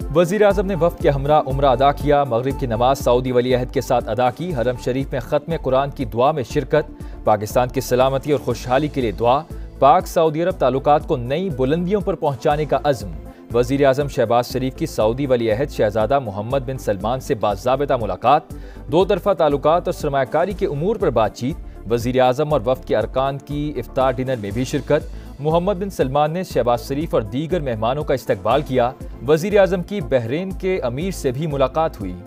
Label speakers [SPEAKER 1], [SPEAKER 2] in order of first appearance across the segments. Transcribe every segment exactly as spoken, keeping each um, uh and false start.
[SPEAKER 1] वज़ीर आज़म ने वफ़द के हमरा उम्रा अदा किया। मगरिब की नमाज सऊदी वली अहद के साथ अदा की। हरम शरीफ में ख़त्म कुरान की दुआ में शिरकत। पाकिस्तान की सलामती और खुशहाली के लिए दुआ। पाक सऊदी अरब ताल्लुकात को नई बुलंदियों पर पहुँचाने का अज़्म। वज़ीर आज़म शहबाज शरीफ की सऊदी वली अहद शहजादा मोहम्मद बिन सलमान से बाज़ाबिता मुलाकात। दो तरफ़ा ताल्लुकात और सरमायाकारी के उमूर पर बातचीत। वज़ीर आज़म और वफ़द के अरकान की इफ्तार डिनर में भी शिरकत। मोहम्मद बिन सलमान ने शहबाज शरीफ और दीगर मेहमानों का इस्तकबाल किया। वज़ीर आज़म की बहरीन के अमीर से भी मुलाकात हुई।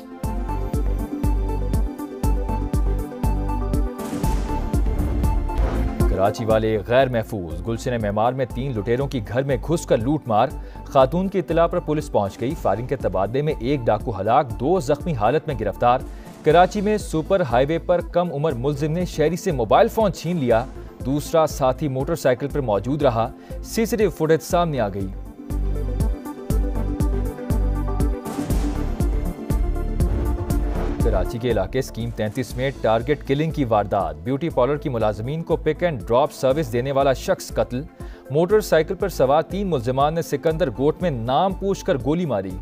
[SPEAKER 1] कराची वाले गैर महफूज। गुलशन मेमार में तीन लुटेरों की घर में घुसकर लूट मार। खातून की इत्तला पर पुलिस पहुंच गई। फायरिंग के तबादले में एक डाकू हलाक, दो जख्मी हालत में गिरफ्तार। कराची में सुपर हाईवे पर कम उम्र मुलजिम ने शहरी से मोबाइल फोन छीन लिया। दूसरा साथी मोटरसाइकिल पर मौजूद रहा। सीसीटीवी फुटेज सामने आ गई। कराची के इलाके स्कीम तैंतीस में टारगेट किलिंग की वारदात। ब्यूटी पार्लर की मुलाजमीन को पिक एंड ड्रॉप सर्विस देने वाला शख्स कत्ल। मोटरसाइकिल पर सवार तीन मुलजिमान ने सिकंदर गोट में नाम पूछकर गोली मारी।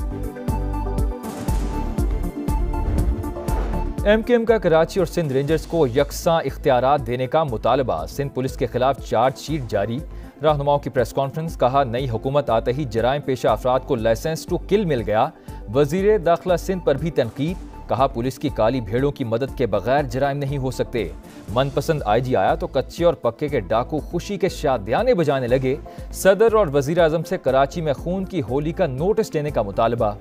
[SPEAKER 1] एम क्यू एम का कराची और सिंध रेंजर्स को यकसां इख्तियारात देने का मुतालबा। सिंध पुलिस के खिलाफ चार्जशीट जारी। रहनुमाओं की प्रेस कॉन्फ्रेंस। कहा, नई हुकूमत आते ही जराइम पेशा अफराद को लाइसेंस टू किल मिल गया। वजीर दाखिला सिंध पर भी तनकीद। कहा, पुलिस की काली भेड़ों की मदद के बगैर जराइम नहीं हो सकते। मनपसंद आई जी आया तो कच्चे और पक्के के डाकू खुशी के शादियाने बजाने लगे। सदर और वजीर आजम से कराची में खून की होली का नोटिस लेने का मुतालबा।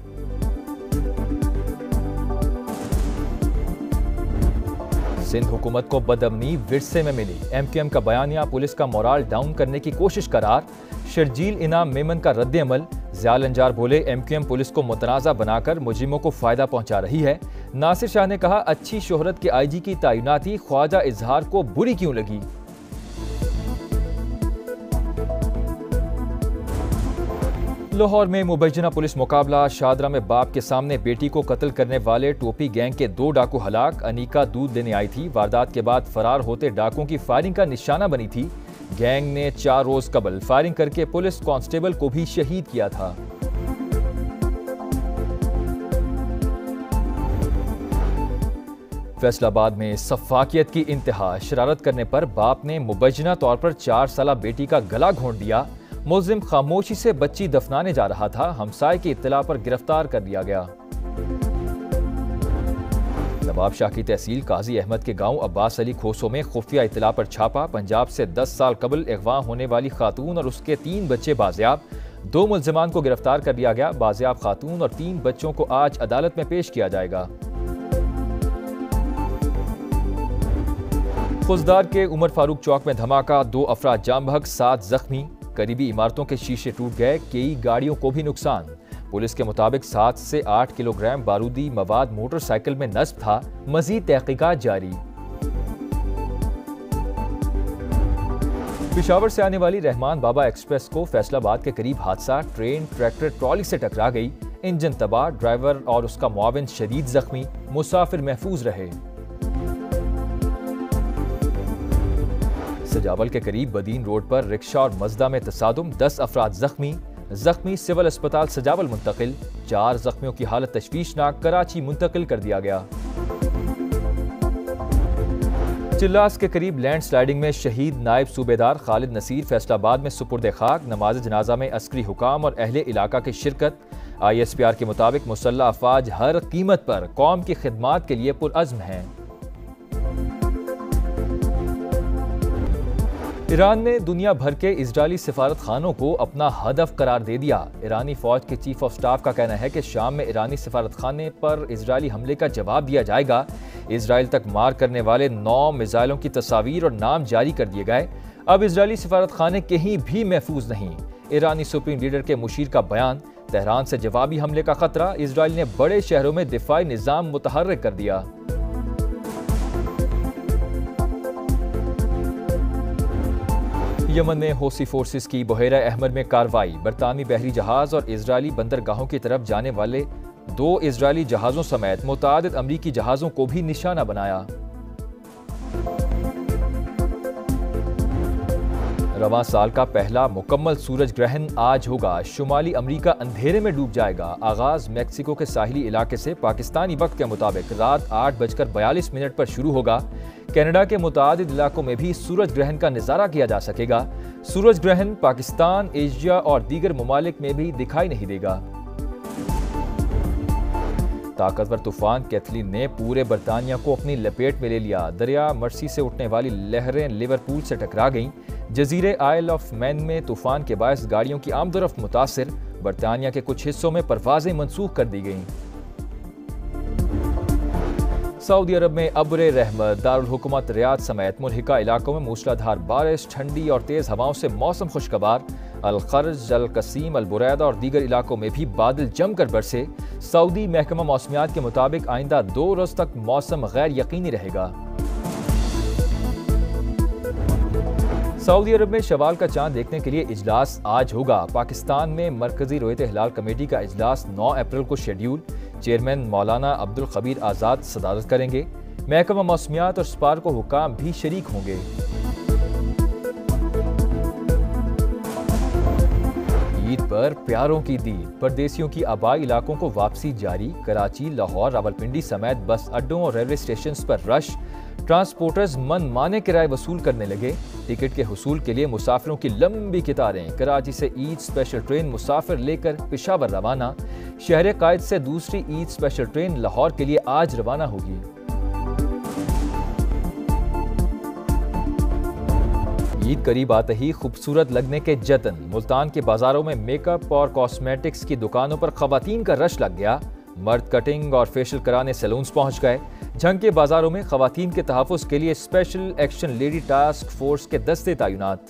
[SPEAKER 1] सिंध हुकूमत को बदअमनी विरसे में मिली। एम क्यू एम का बयानिया पुलिस का मोराल डाउन करने की कोशिश करार। शर्जील इनाम मेमन का रद्द अमल। ज़ियाल अंजार बोले, एम क्यू एम पुलिस को मुतनाज़ा बनाकर मुजरिमों को फायदा पहुंचा रही है। नासिर शाह ने कहा, अच्छी शोहरत के आई जी की तैनाती ख्वाजा इजहार को बुरी क्यों लगी। लाहौर में मुबैजना पुलिस मुकाबला। शादरा में बाप के सामने बेटी को कत्ल करने वाले टोपी गैंग के दो डाकू हलाक। अनीका दूध देने आई थी। वारदात के बाद फरार होते डाकुओं की फायरिंग का निशाना बनी थी। गैंग ने चार रोज कबल फायरिंग करके पुलिस कांस्टेबल को भी शहीद किया था। फैसलाबाद में सफाकियत की इंतहा। शरारत करने पर बाप ने मुबैजना तौर पर चार साला बेटी का गला घोंट दिया। मुलजिम खामोशी से बच्ची दफनाने जा रहा था। हमसाये की इत्तला पर गिरफ्तार कर लिया गया। नवाब शाह की तहसील काजी अहमद के गांव अब्बास अली खोसो में खुफिया इत्तला पर छापा। पंजाब से दस साल कबल अगवा होने वाली खातून और उसके तीन बच्चे बाजियाब। दो मुलजिमान को गिरफ्तार कर लिया गया। बाजियाब खातून और तीन बच्चों को आज अदालत में पेश किया जाएगा। खुजदार के उमर फारूक चौक में धमाका। दो अफराद जाम बहक, सात जख्मी। करीबी इमारतों के शीशे टूट गए। कई गाड़ियों को भी नुकसान। पुलिस के मुताबिक सात से आठ किलोग्राम बारूदी मवाद मोटरसाइकिल में नस्ब था। मजीद तहकीकात जारी। पेशावर से आने वाली रहमान बाबा एक्सप्रेस को फैसलाबाद के करीब हादसा। ट्रेन ट्रैक्टर ट्रॉली से टकरा गई। इंजन तबाह। ड्राइवर और उसका मुआविन शदीद जख्मी। मुसाफिर महफूज रहे। सजावल के करीब बदीन रोड पर रिक्शा और मजदा में तसादुम। दस अफराद जख्मी। जख्मी सिविल अस्पताल सजावल मुंतकिल। चार जख्मियों की हालत तशवीशनाक। कराची मुंतकिल कर दिया गया। चिल्लास के करीब लैंड स्लाइडिंग में शहीद नायब सूबेदार खालिद नसीर फैसलाबाद में सुपुर्द खाक। नमाज जनाजा में अस्करी हुकाम और अहले इलाका की शिरकत। आई एस पी आर के मुताबिक मुसल्लह अफवाज हर कीमत पर कौम की खिदमात के लिए पुरअज़्म हैं। ईरान ने दुनिया भर के इजरायली सिफारत खानों को अपना हदफ करार दे दिया। ईरानी फौज के चीफ ऑफ स्टाफ का कहना है कि शाम में ईरानी सिफारत खाने पर इजरायली हमले का जवाब दिया जाएगा। इजराइल तक मार करने वाले नौ मिसाइलों की तस्वीर और नाम जारी कर दिए गए। अब इजरायली सिफारत खाने कहीं भी महफूज नहीं। ईरानी सुप्रीम लीडर के मुशीर का बयान। तेहरान से जवाबी हमले का खतरा। इजराइल ने बड़े शहरों में दिफाई निज़ाम मुतहर्रिक कर दिया। यमन में हौसी फोर्सेस की बहेरा अहमर में कार्रवाई। बरतानवी बहरी जहाज और इजरायली बंदरगाहों की तरफ जाने वाले दो इजरायली जहाजों समेत मुतादिद अमरीकी जहाजों को भी निशाना बनाया। रवां साल का पहला मुकम्मल सूरज ग्रहण आज होगा। शुमाली अमरीका अंधेरे में डूब जाएगा। आगाज मैक्सिको के साहिली इलाके से पाकिस्तानी वक्त के मुताबिक रात आठ बजकर बयालीस मिनट पर शुरू होगा। कनाडा के मुतादिद इलाकों में भी सूरज ग्रहण का नज़ारा किया जा सकेगा। सूरज ग्रहण पाकिस्तान, एशिया और दीगर ममालिक में भी दिखाई नहीं देगा। ताकतवर तूफान कैथलीन ने पूरे बरतानिया को अपनी लपेट में ले लिया। दरिया मर्सी से उठने वाली लहरें लिवरपूल से टकरा गईं। जजीरे आयल ऑफ मैन में तूफान के बायस गाड़ियों की आमदोरफ्त मुतासिर। बरतानिया के कुछ हिस्सों में परवाजें मनसूख कर दी गईं। सऊदी अरब में अब्र रहमत, दारुल हुकूमत रियाद समेत मुल्हिका इलाकों में मूसलाधार बारिश, ठंडी और तेज हवाओं से मौसम खुशगवार। अल खर्ज, अल कसीम, अल बुरैदा और दीगर इलाकों में भी बादल जमकर बरसे। सऊदी महकमा मौसमियात के मुताबिक आइंदा दो रोज तक मौसम गैर यकीनी रहेगा। सऊदी अरब में शवाल का चांद देखने के लिए इजलास आज होगा। पाकिस्तान में मरकजी रोयत हिलाल कमेटी का इजलास नौ अप्रैल को शेड्यूल। चेयरमैन मौलाना अब्दुल खबीर आज़ाद सदारत करेंगे। महकमा मौसमियात और स्पार्को हुकाम भी शरीक होंगे। ईद पर प्यारों की दीद, परदेसियों की आबाई इलाकों को वापसी जारी। कराची, लाहौर, रावलपिंडी समेत बस अड्डों और रेलवे स्टेशन पर रश। ट्रांसपोर्टर्स मन माने किराए वसूल करने लगे। टिकट के हुसूल के लिए मुसाफिरों की लंबी कतारें। कराची से ईद स्पेशल ट्रेन मुसाफिर लेकर पेशावर रवाना। शहर कायद से दूसरी ईद स्पेशल ट्रेन लाहौर के लिए आज रवाना होगी। ईद करीब आते ही खूबसूरत लगने के जतन। मुल्तान के बाजारों में मेकअप और कॉस्मेटिक्स की दुकानों पर खवातीन का रश लग गया। मर्द कटिंग और फेशियल कराने सैलून्स पहुंच गए। झंग के बाजारों में खवातीन के तहफ़्फ़ुज़ के लिए special action lady task force के दस्ते तैनात।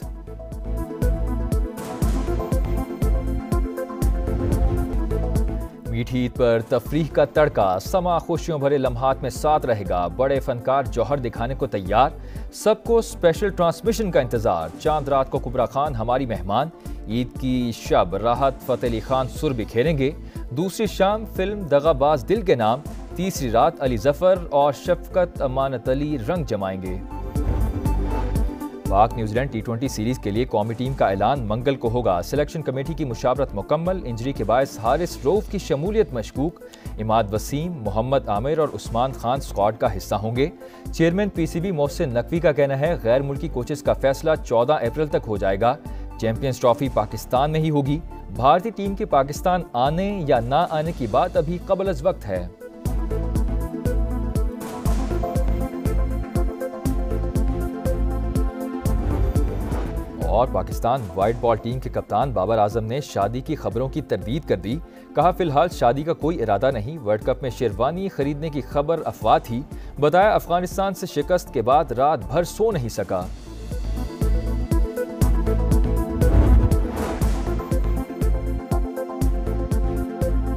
[SPEAKER 1] मीठी ईद पर तफरीह का तड़का, समा खुशियों भरे लम्हात में साथ रहेगा। बड़े फनकार जौहर दिखाने को तैयार। सबको स्पेशल ट्रांसमिशन का इंतजार। चांद रात को कुबरा खान हमारी मेहमान। ईद की शब राहत फ़तेह अली खान सुर बिखेरेंगे। दूसरी शाम फिल्म दगाबाज दिल के नाम। तीसरी रात अली जफर और शफकत अमानत अली रंग जमाएंगे। पाक न्यूजीलैंड टी ट्वेंटी सीरीज के लिए कौमी टीम का ऐलान मंगल को होगा। सिलेक्शन कमेटी की मुशावरत मुकम्मल। इंजरी के बायस हारिस रऊफ की शमूलियत मशकूक। इमाद वसीम, मोहम्मद आमिर और उस्मान खान स्क्वाड का हिस्सा होंगे। चेयरमैन पीसीबी मोहसिन नकवी का कहना है गैर मुल्की कोचेस का फैसला चौदह अप्रैल तक हो जाएगा। चैंपियंस ट्रॉफी पाकिस्तान में ही होगी। भारतीय टीम के पाकिस्तान आने या ना आने की बात अभी कबल अज़ वक्त है। और पाकिस्तान वाइट बॉल टीम के कप्तान बाबर आजम ने शादी की खबरों की तरदीद कर दी। कहा फिलहाल शादी का कोई इरादा नहीं। वर्ल्ड कप में शेरवानी खरीदने की खबर अफवाह थी। बताया अफगानिस्तान से शिकस्त के बाद रात भर सो नहीं सका।